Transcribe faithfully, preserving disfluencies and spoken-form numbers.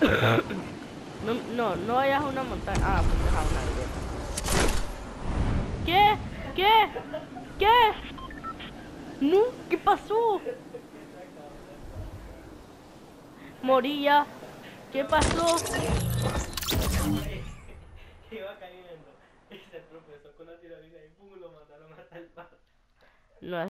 No, no, no vayas a una montaña. Ah, pues deja una grieta. ¿Qué? ¿Qué? ¿Qué? No, ¿qué pasó? Moría. ¿Qué pasó? Iba caminando y se tropezó con la tirolina y pum, lo mandaron hasta el paso. No